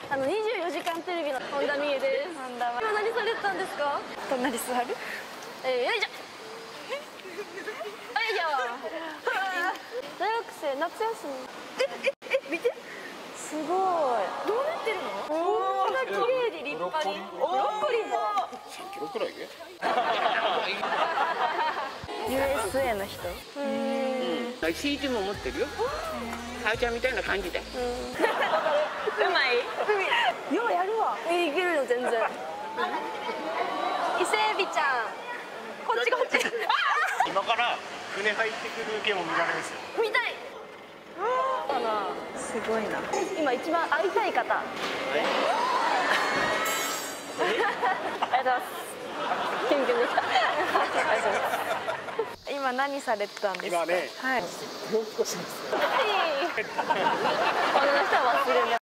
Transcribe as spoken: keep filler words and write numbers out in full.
あのにじゅうよじかんテレビの本田美恵です。 本田は今何されてたんですか？ 隣座る？ えー、よいしょ。あいや。大学生夏休み。えええ見て。 すごい。 どうなってるの？こんな綺麗で立派に。ブロッコリーも。 さんキロくらい？ ユーエスエー の人。 うん。 シージも持ってるよ。母ちゃんみたいな感じで。 うまい？ようやるわ。いけるよ全然。伊勢エビちゃん。こっちこっち。 今から船入ってくる系も見られるんですよ。 見たい。かな。 すごいな。 今一番会いたい方。ありがとうございます。キュンキュンできた。 今何されてたんですか？ 今ね、 はい。 もう少しです。 はい。女の人は忘れない。